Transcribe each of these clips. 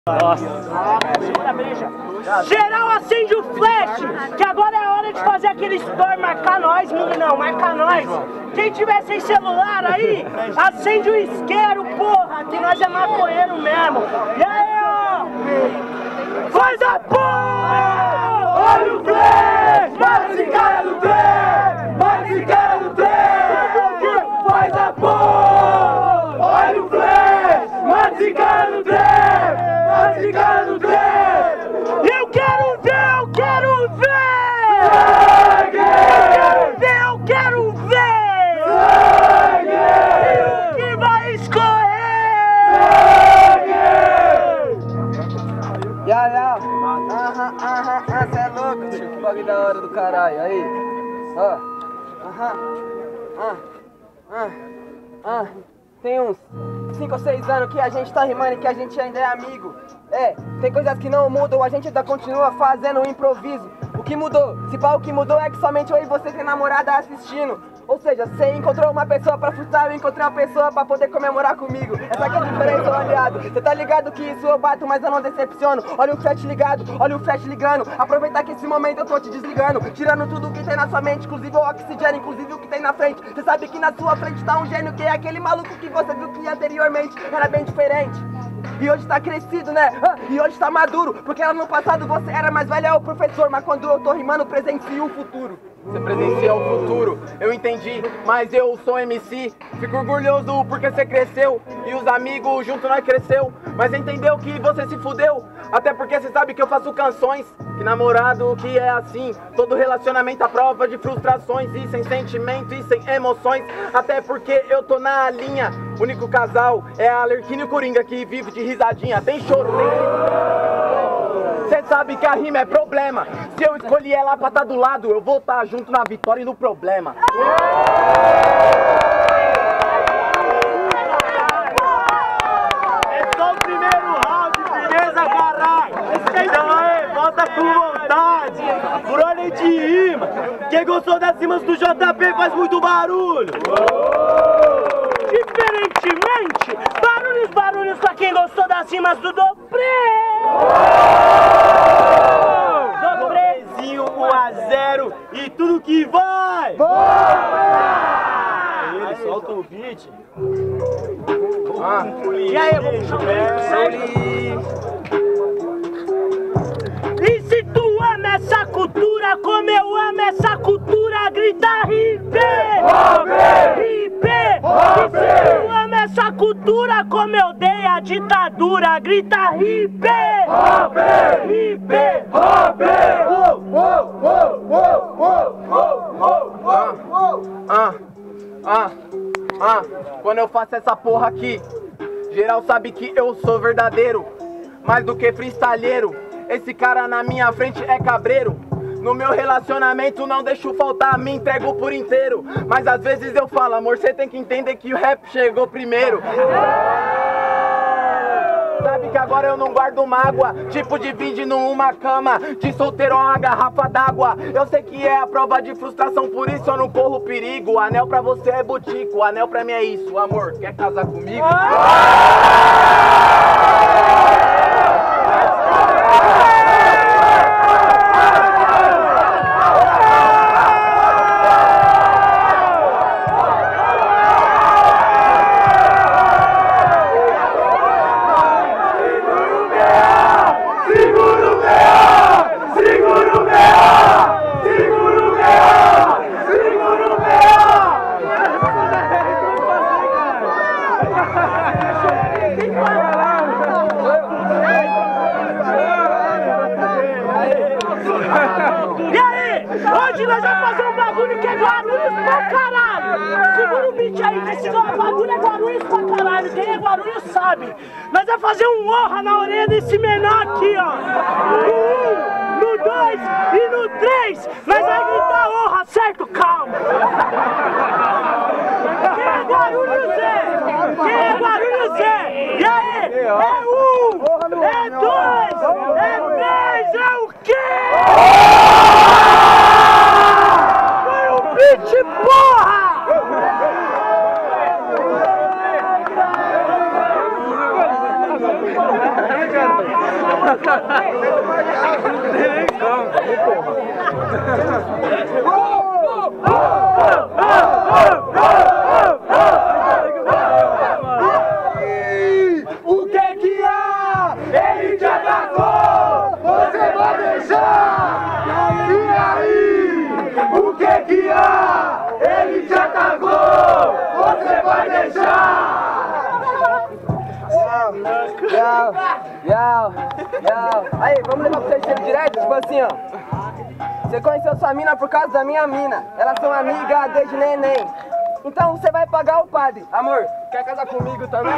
Nossa. Geral, acende o flash, que agora é a hora de fazer aquele story, marcar nós, meninão, marcar nós. Quem tiver sem celular aí, acende o isqueiro, porra, que nós é maconheiro mesmo. E aí, ó, faz a porra! Olha o flash! Mata esse cara no trem! Mata esse cara no trem! Faz a porra! Olha o flash! Mata esse cara no trem! Esse cara no trem! Eu quero ver! Eu quero ver! Sangue! Eu quero ver! Sangue! E o que vai escorrer? Sangue! Ya, cê é louco, tio, que bagulho da hora do caralho, aí, ó, tem uns 5 ou 6 anos que a gente tá rimando e que a gente ainda é amigo. Tem coisas que não mudam, a gente ainda continua fazendo um improviso. O que mudou? Se pá, o que mudou é que somente eu e você tem namorada assistindo. Ou seja, você encontrou uma pessoa pra frustrar, eu encontrei uma pessoa pra poder comemorar comigo. Essa aqui é a diferença, ô aliado. Você tá ligado que isso eu bato, mas eu não decepciono. Olha o flash ligado, olha o flash ligando. Aproveitar que esse momento eu tô te desligando, tirando tudo que tem na sua mente, inclusive o oxigênio, inclusive o que tem na frente. Você sabe que na sua frente tá um gênio, que é aquele maluco que você viu que anteriormente era bem diferente. E hoje tá crescido, né? E hoje tá maduro, porque lá no passado você era mais velho, é o professor. Mas quando eu tô rimando, presencio o futuro. Você presencia o futuro, eu entendi, mas eu sou MC. Fico orgulhoso porque você cresceu e os amigos junto nós cresceu. Mas entendeu que você se fudeu, até porque você sabe que eu faço canções. Que namorado que é assim, todo relacionamento à prova de frustrações. E sem sentimento e sem emoções, até porque eu tô na linha. O único casal é a Arlequina e o Coringa que vive de risadinha. Tem choro, Cê sabe que a rima é problema. Se eu escolhi ela pra tá do lado, eu vou tá junto na vitória e no problema. É só o primeiro round, beleza, caralho? Então aí, volta com vontade. Por ordem de rima. Quem gostou das rimas do JP faz muito barulho. Diferentemente, barulhos pra quem gostou das rimas do Dobré. Dobrezinho 1-0 e tudo que vai! Ele solta o beat. E aí, vamos chamar. E se tu ama essa cultura como eu amo essa cultura, grita RIP! RIP! E se tu ama essa cultura como eu dei a ditadura, grita RIP! RIP! Quando eu faço essa porra aqui, geral sabe que eu sou verdadeiro, mais do que freestyleiro. Esse cara na minha frente é cabreiro. No meu relacionamento não deixo faltar, me entrego por inteiro. Mas às vezes eu falo, amor, você tem que entender que o rap chegou primeiro. Sabe que agora eu não guardo mágoa, tipo divide numa cama, de solteiro uma garrafa d'água. Eu sei que é a prova de frustração, por isso eu não corro perigo. Anel pra você é butico, anel pra mim é isso. Amor, quer casar comigo? Hoje nós vamos fazer um bagulho que é Guarulhos pra caralho. Segura o beat aí, que esse bagulho é Guarulhos pra caralho. Quem é Guarulhos sabe. Nós vamos fazer um honra na orelha desse menor aqui, ó. No 1, no 2 e no 3. Nós vamos gritar honra, certo? Calma. Quem é Guarulhos é? Quem é Guarulhos é? E aí? É 1, é 2, é 3, é o quê? Beat, porra! O que que há? Ele te atacou! Você vai deixar? E aí? O que que há? Ele te atacou! Você vai deixar? Aí, vamos levar pro terceiro direto? Tipo assim, ó. Você conheceu sua mina por causa da minha mina. Elas são amigas desde neném. Então você vai pagar o padre. Amor, quer casar comigo também?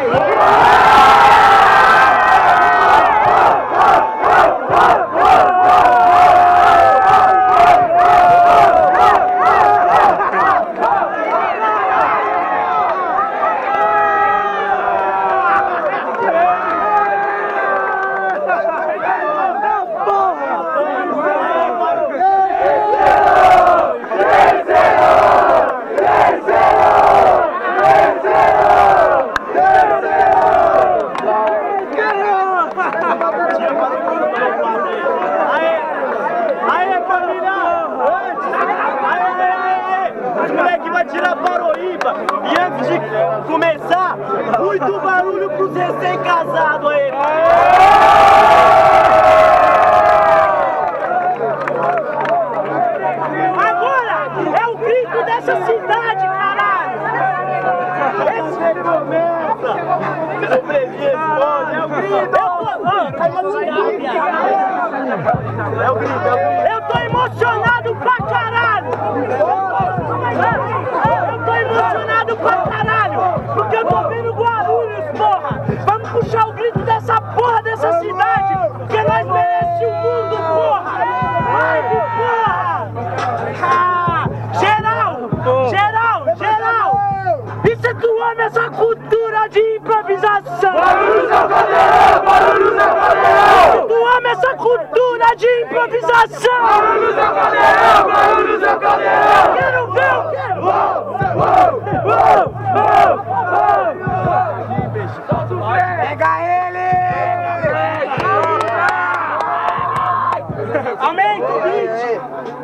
Tira Paroíba. E antes de começar, muito barulho pros recém-casados aí. Agora é o grito dessa cidade, caralho. Esse momento. É o grito. É o grito. Eu tô emocionado pra caralho. Eu tô emocionado pra caralho, porque eu tô vendo Guarulhos, porra! Vamos puxar o grito dessa porra dessa cidade, porque nós merecemos o mundo, porra! Vai, porra! Ah, geral! Isso é tu ama essa cultura de improvisação! Barulhos é o cadeirão! Barulhos é o cadeirão! Tu ama essa cultura de improvisação! Barulhos é o cadeirão! Barulhos é o cadeirão! Eu quero ver, eu quero! Pega ele! Aumenta o beat!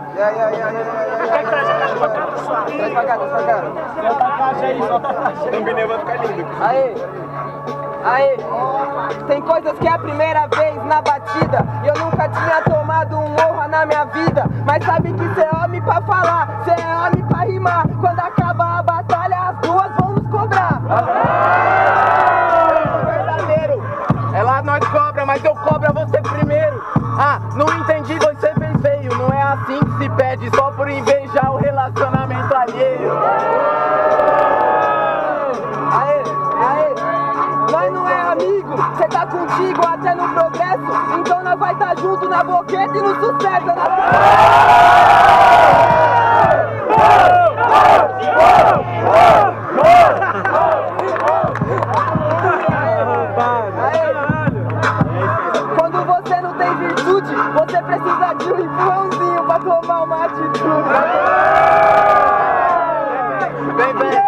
Traz pra cá. Solta a caixa aí, solta a caixa. O pneu vai ficar lindo. Aí, tem coisas que é a primeira vez na batida e eu nunca tinha tomado um morra na minha vida. Mas sabe que cê é homem pra falar, cê é homem pra rimar. Quando acabar a batalha, as duas vão nos cobrar. Verdadeiro. É lá nós cobra, mas eu cobro você primeiro. Ah, não entendi, você fez feio. Não é assim que se pede, só por invejar o relacionamento alheio. Nós não é amigo, cê tá contigo até no progresso. Então nós vai tá junto na boqueta e no sucesso. Quando você não tem virtude, você precisa de um empurrãozinho pra tomar uma atitude. Vem.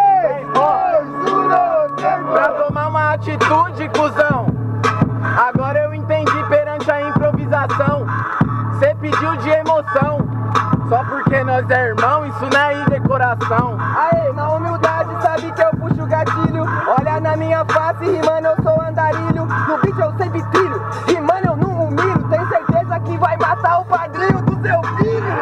Pra tomar uma atitude, cuzão. Agora eu entendi perante a improvisação. Cê pediu de emoção. Só porque nós é irmão, isso não é decoração. Aê, na humildade sabe que eu puxo o gatilho. Olha na minha face, rimando eu sou andarilho. No beat eu sempre trilho, rimando eu não humilho. Tem certeza que vai matar o padrinho do seu filho?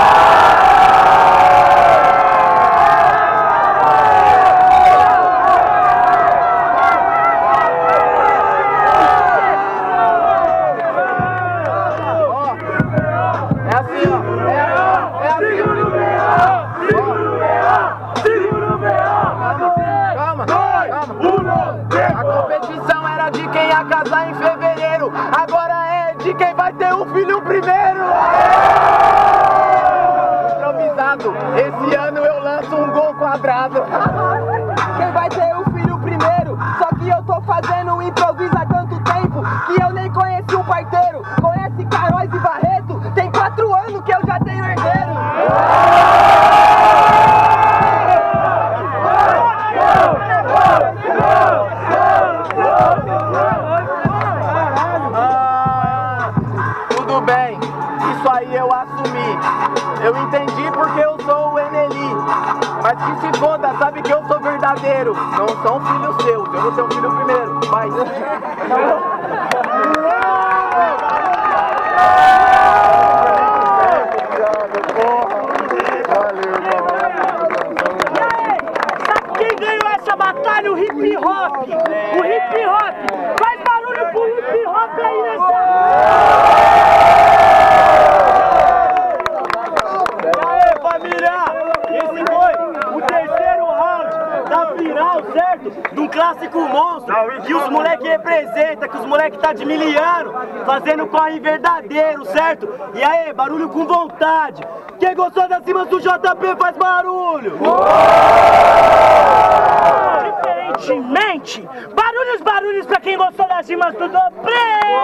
Casar em fevereiro, agora é de quem vai ter um filho primeiro. Improvisado, esse ano eu lanço um gol quadrado. Quem vai ter o filho primeiro? Só que eu tô fazendo improviso há tanto tempo que eu nem conheci o parteiro. Conhece Caróis e Barreto? Tem 4 anos que eu já tenho herdeiro. aí eu assumi. Eu entendi porque eu sou o Eneli. Mas que se foda, sabe que eu sou verdadeiro. Não são filhos seus, eu vou ser um filho primeiro. Vai. Quem ganhou essa batalha? O hip hop! O hip hop! Faz barulho pro hip hop aí nessa... E aí, família? Esse foi o terceiro round da final, certo? De um clássico monstro que os moleques representam, que os moleques tá de miliano, fazendo corre verdadeiro, certo? E aí, barulho com vontade. Quem gostou das rimas do JP faz barulho! Diferentemente, barulhos pra quem gostou das rimas do Dobre!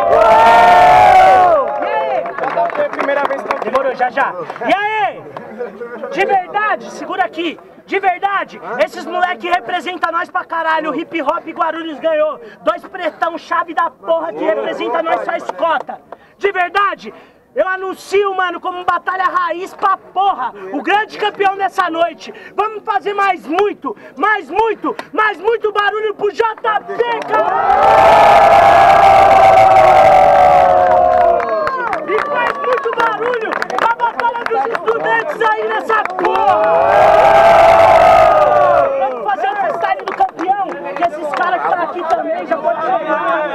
E aí? Primeira vez que eu... Demorou, já. E aí? De verdade, segura aqui. De verdade, esses moleque representam nós pra caralho. O hip hop Guarulhos ganhou. 2 pretão chave da porra que representa nós faz cota. De verdade, eu anuncio, mano, como batalha raiz pra porra, o grande campeão dessa noite. Vamos fazer mais muito barulho pro JP, cara! E faz muito barulho pra batalha dos estudantes aí nessa porra! Vamos fazer o freestyle do campeão, que esses caras que tá aqui também já podem chegar.